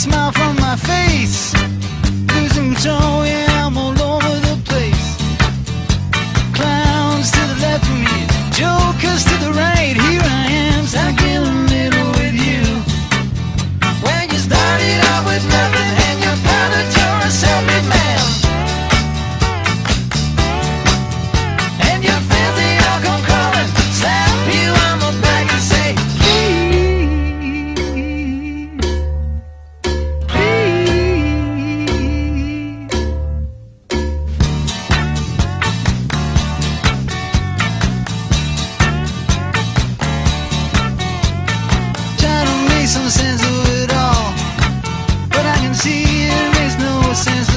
smile from my face. Losing control, yeah, I'm all over the place. Clowns to the left of me, jokers to the right. Here I am, stuck in the middle with you. When you started out with nothing and you found that you're a self-made man, and your friends, they all come crawling, slap you on the back and say, some sense of it all, but I can see there is no sense